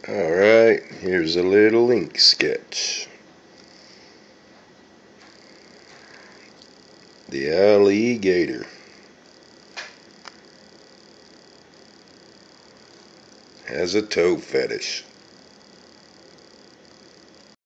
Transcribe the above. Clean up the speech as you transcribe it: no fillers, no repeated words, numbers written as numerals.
Alright, here's a little ink sketch. The alligator has a toe fetish.